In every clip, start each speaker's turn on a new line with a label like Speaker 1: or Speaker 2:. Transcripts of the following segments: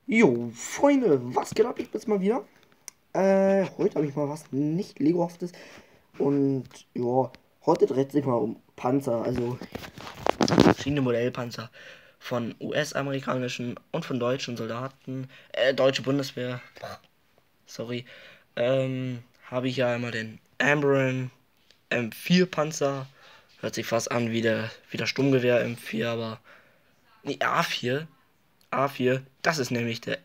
Speaker 1: Jo, Freunde, was geht ab? Ich bin's mal wieder. Heute habe ich mal was nicht Lego-haftes. Und ja, heute dreht sich mal um Panzer, also verschiedene Modellpanzer von US-amerikanischen und von deutschen Soldaten, deutsche Bundeswehr, sorry, habe ich ja einmal den Ambron M4 Panzer. Hört sich fast an wie der Sturmgewehr M4, aber nee, A4. A4, das ist nämlich der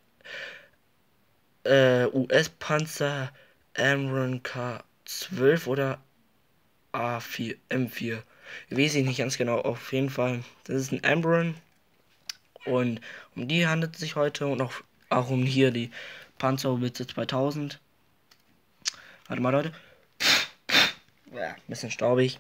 Speaker 1: US-Panzer Amron K12 oder A4, M4. Weiß ich nicht ganz genau. Auf jeden Fall, das ist ein Amron und um die handelt es sich heute und auch um hier die Panzerhaubitze 2000. Warte mal, Leute. Ja, bisschen staubig.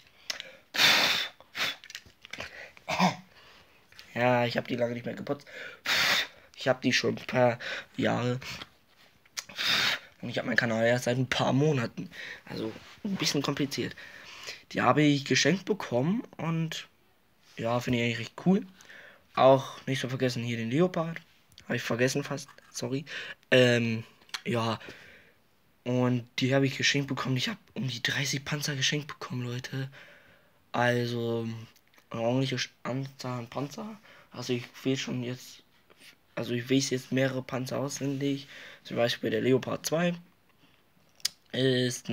Speaker 1: Ja, ich habe die lange nicht mehr geputzt. Ich habe die schon ein paar Jahre. Und ich habe meinen Kanal erst seit ein paar Monaten. Also ein bisschen kompliziert. Die habe ich geschenkt bekommen und ja, finde ich eigentlich recht cool. Auch nicht zu vergessen hier den Leopard. Habe ich vergessen fast. Sorry. Ja. Und die habe ich geschenkt bekommen. Ich habe um die 30 Panzer geschenkt bekommen, Leute. Also eine ordentliche Anzahl an Panzer. Also ich will schon jetzt. Also ich weiß jetzt mehrere Panzer auswendig. Zum Beispiel der Leopard 2 ist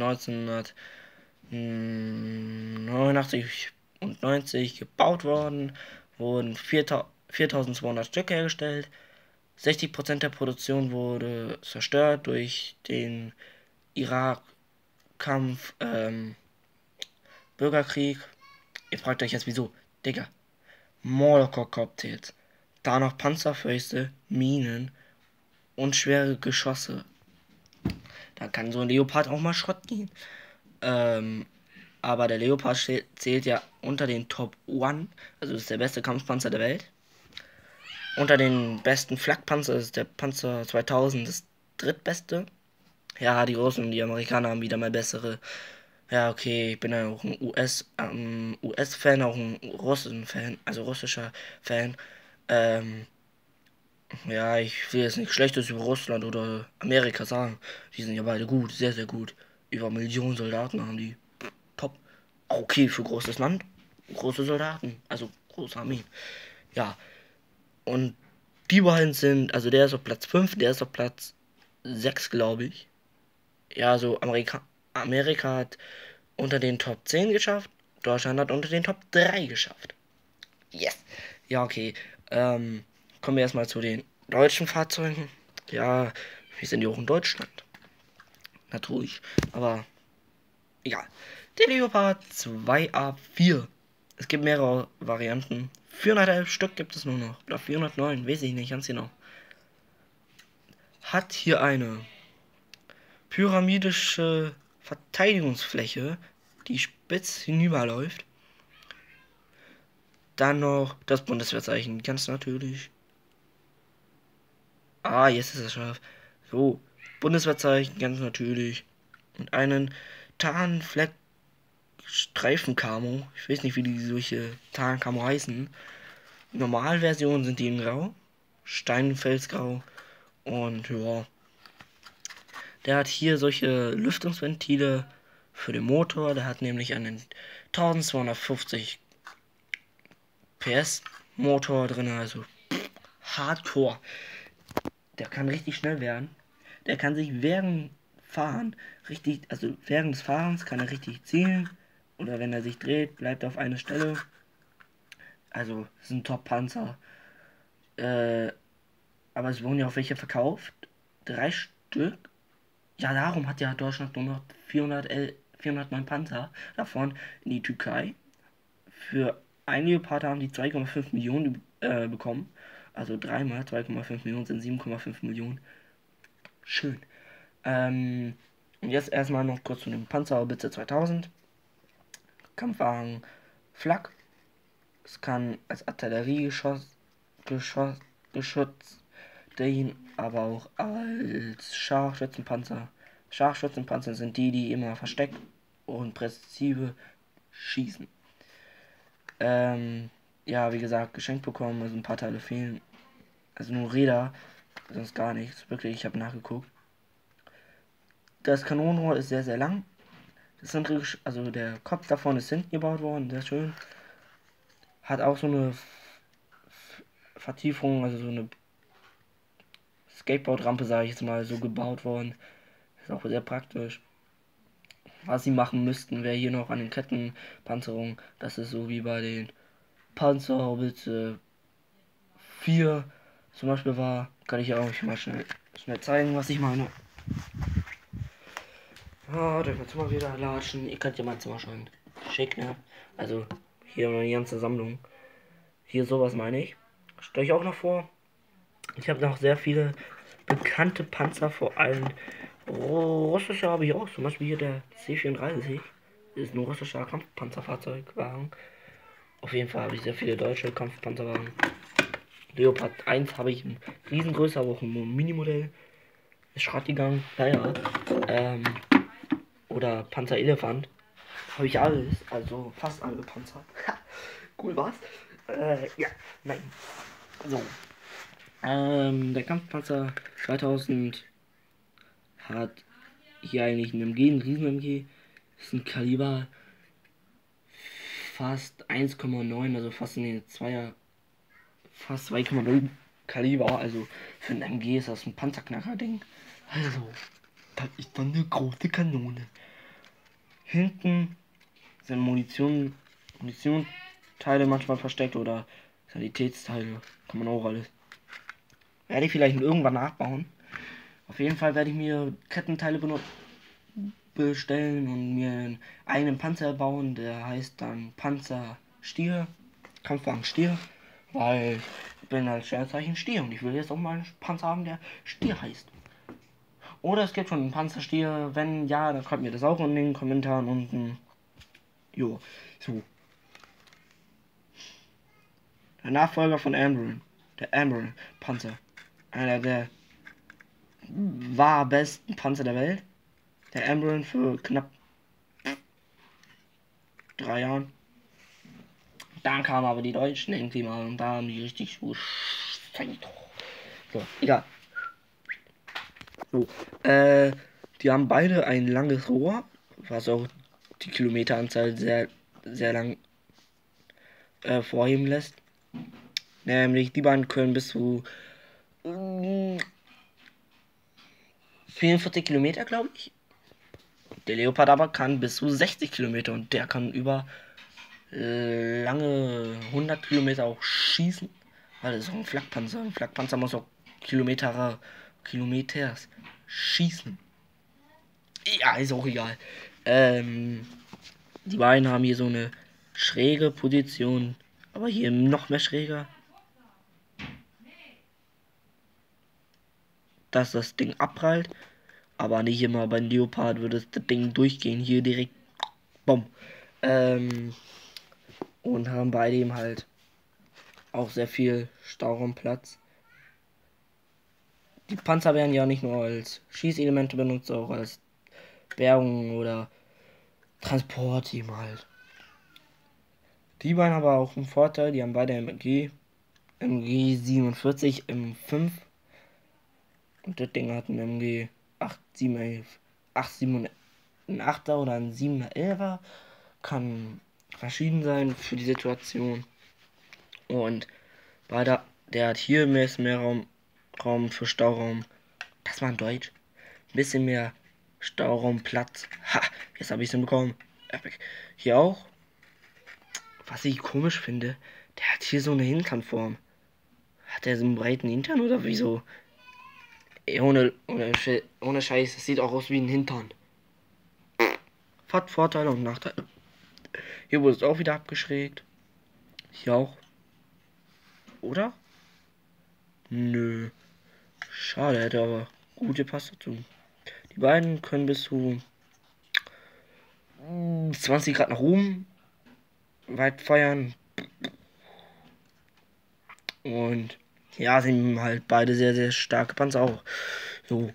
Speaker 1: 1989 und 90 gebaut worden, wurden 4200 Stück hergestellt. 60% der Produktion wurde zerstört durch den Irak-Kampf, Bürgerkrieg. Ihr fragt euch jetzt wieso? Digga, Molotow-Cocktails, da noch Panzerfäuste, Minen und schwere Geschosse. Da kann so ein Leopard auch mal Schrott gehen. Ähm, aber der Leopard zählt ja unter den Top 1, also ist der beste Kampfpanzer der Welt. Unter den besten Flakpanzer ist der Panzer 2000 das drittbeste. Ja, die Russen und die Amerikaner haben wieder mal bessere. Ja, okay, ich bin ja auch ein US-Fan, auch ein Russen-Fan, also russischer Fan. Ähm, ja, ich will jetzt nichts Schlechtes über Russland oder Amerika sagen. Die sind ja beide gut, sehr, sehr gut. Über Millionen Soldaten haben die. Top. Okay, für großes Land. Große Soldaten, also große Armeen. Ja, und die beiden sind, also der ist auf Platz 5, der ist auf Platz 6, glaube ich. Ja, so Amerika hat unter den Top 10 geschafft. Deutschland hat unter den Top 3 geschafft. Yes. Ja, okay. Ähm, Kommen wir erstmal zu den deutschen Fahrzeugen. Ja, wir sind ja auch in Deutschland. Natürlich. Aber egal. Der Leopard 2A4. Es gibt mehrere Varianten. 411 Stück gibt es nur noch. Oder 409, weiß ich nicht ganz genau. Hat hier eine pyramidische Verteidigungsfläche, die spitz hinüberläuft. Dann noch das Bundeswehrzeichen, ganz natürlich. Ah, jetzt ist es scharf. So, Bundeswehrzeichen, ganz natürlich. Und einen Tarnfleck Streifenkamo. Ich weiß nicht, wie die solche Tarnkamo heißen. Normalversionen sind die in Grau. Steinfelsgrau. Und ja, der hat hier solche Lüftungsventile für den Motor. Der hat nämlich einen 1250 PS Motor drin, also Hardcore. Der kann richtig schnell werden. Der kann sich während Fahren richtig, also während des Fahrens kann er richtig zielen. Oder wenn er sich dreht, bleibt er auf einer Stelle. Also, ist ein Top-Panzer. Äh, aber es wurden ja auch welche verkauft. 3 Stück. Ja, darum hat ja Deutschland nur noch 409 Panzer davon in die Türkei. Für ein Leopard haben die 2,5 Millionen bekommen. Also dreimal 2,5 Millionen sind 7,5 Millionen. Schön. Und jetzt erstmal noch kurz zu dem Panzerhaubitze 2000. Kampfwagen Flak. Es kann als Artilleriegeschoss Geschütz dienen, aber auch als Scharfschützenpanzer. Scharfschützenpanzer sind die, die immer versteckt und präzise schießen. Ja, wie gesagt, geschenkt bekommen, also ein paar Teile fehlen. Also nur Räder. sonst gar nichts. Wirklich, ich habe nachgeguckt. Das Kanonenrohr ist sehr, sehr lang. Das sind, also der Kopf davon ist hinten gebaut worden, sehr schön. Hat auch so eine Vertiefung, also so eine Skateboardrampe, sage ich jetzt mal, so gebaut worden. Ist auch sehr praktisch. Was sie machen müssten, wäre hier noch an den Kettenpanzerungen. Das ist so wie bei den Panzerhaubitze 4 zum Beispiel war. Kann ich ja auch mal schnell zeigen, was ich meine. Ja, da wird mal wieder latschen. Ihr könnt ja mal Zimmer schauen. Schick, ne? Also hier meine ganze Sammlung. Hier sowas meine ich. Stelle ich auch noch vor. Ich habe noch sehr viele bekannte Panzer, vor allem russische habe ich auch. Zum Beispiel hier der C-34. Ist ein russischer Kampfpanzerfahrzeugwagen. Auf jeden Fall habe ich sehr viele deutsche Kampfpanzerwagen. Leopard 1 habe ich ein riesengrößer, aber auch ein Minimodell. Ist Schrott gegangen. Naja. Oder Panzer Elefant. Habe ich alles. Also fast alle Panzer. Cool war's. Ja, nein. So. Der Kampfpanzer 2000 hat hier eigentlich ein MG, ein Riesen-MG. Ist ein Kaliber fast 1,9, also fast in den 2er, fast 2,0 Kaliber. Also für ein MG ist das ein Panzerknacker-Ding. Also, das ist dann eine große Kanone. Hinten sind Munitionsteile manchmal versteckt oder Sanitätsteile. Kann man auch alles. Werde ich vielleicht irgendwann nachbauen. Auf jeden Fall werde ich mir Kettenteile bestellen und mir einen eigenen Panzer bauen. Der heißt dann Panzer Stier. Kampfwagen Stier. Weil ich bin als Sternzeichen Stier und ich will jetzt auch mal einen Panzer haben, der Stier heißt. Oder es gibt schon einen Panzerstier. Wenn ja, dann schreibt mir das auch in den Kommentaren unten. Jo, so. Der Nachfolger von Ambron. Der Ambron Panzer. Einer der besten Panzer der Welt. Der Ambron für knapp 3 Jahren. Dann kamen aber die Deutschen irgendwie mal und da haben die richtig so. So, egal. So, die haben beide ein langes Rohr, was auch die Kilometeranzahl sehr, sehr lang vorheben lässt. Nämlich, die beiden können bis zu 44 Kilometer, glaube ich. Der Leopard aber kann bis zu 60 Kilometer und der kann über lange 100 Kilometer auch schießen. Weil das ist auch ein Flakpanzer. Ein Flakpanzer muss auch Kilometers schießen. Ja, ist auch egal. Die beiden haben hier so eine schräge Position. Aber hier noch mehr schräger. Dass das Ding abprallt. Aber nicht immer beim Leopard würde das Ding durchgehen. Hier direkt. Bumm. Und haben bei dem halt auch sehr viel Stauraumplatz. Die Panzer werden ja nicht nur als Schießelemente benutzt, auch als Bergung oder Transportteam halt. Die beiden aber auch einen Vorteil, die haben beide MG 47 M5 und das Ding hat ein MG 8er oder ein 7er 11er. Kann verschieden sein für die Situation. Und der hat hier mehr Raum für Stauraum. Das war in Deutsch. Ein bisschen mehr Stauraumplatz. Ha, jetzt habe ich es hinbekommen. Hier auch. Was ich komisch finde, der hat hier so eine Hinternform. Hat er so einen breiten Hintern oder wieso? Ey, ohne Scheiß, das sieht auch aus wie ein Hintern. Hat Vorteile und Nachteile. Hier wurde es auch wieder abgeschrägt. Hier auch. Oder? Nö. Schade, hätte aber gut gepasst dazu. Die beiden können bis zu 20 Grad nach oben weit feuern. Und ja, sind halt beide sehr, sehr starke Panzer auch. So.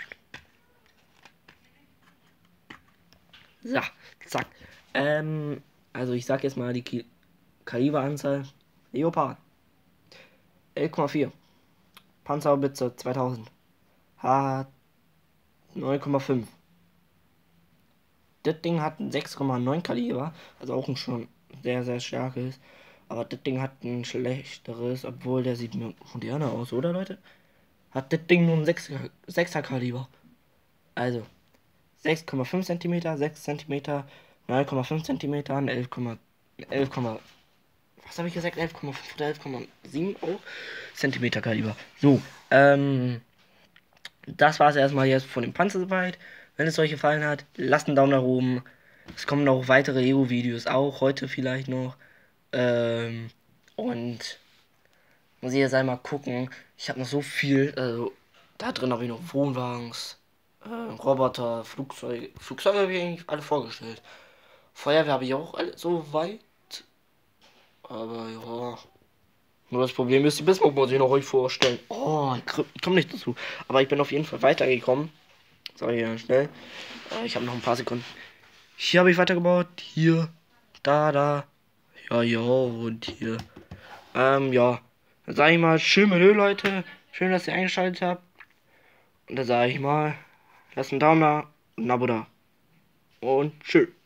Speaker 1: So, zack. Also ich sag jetzt mal die Kaliberanzahl. Leopard 11,4. Panzerhaubitze 2000. Hat 9,5. Das Ding hat ein 6,9 Kaliber, also auch ein schon sehr, sehr starkes. Aber das Ding hat ein schlechteres, obwohl der sieht moderner aus, oder Leute? Hat das Ding nur ein 6er Kaliber. Also 6,5 cm, 6 cm, 9,5 cm und 11, was habe ich gesagt? 11,5 oder 11,7 auch Zentimeter Kaliber. So, das war es erstmal jetzt von dem Panzer soweit. Wenn es euch gefallen hat, lasst einen Daumen nach oben. Es kommen noch weitere Ego-Videos, auch heute vielleicht noch. Und muss ich jetzt einmal gucken. Ich habe noch so viel. Also, da drin habe ich noch Wohnwagens, Roboter, Flugzeuge. Flugzeuge habe ich eigentlich alle vorgestellt. Feuerwehr habe ich auch alle so weit. Aber ja. Nur das Problem ist, die Bismarck muss ich noch euch vorstellen. Oh, ich komme nicht dazu. Aber ich bin auf jeden Fall weitergekommen. Sag ich ja schnell. Ich habe noch ein paar Sekunden. Hier habe ich weitergebaut. Hier. Da. Ja, ja. Und hier. Ja. Dann sage ich mal, schön mit Öl, Leute. Schön, dass ihr eingeschaltet habt. Und dann sage ich mal, lasst einen Daumen da und ein Abo da. Und tschüss.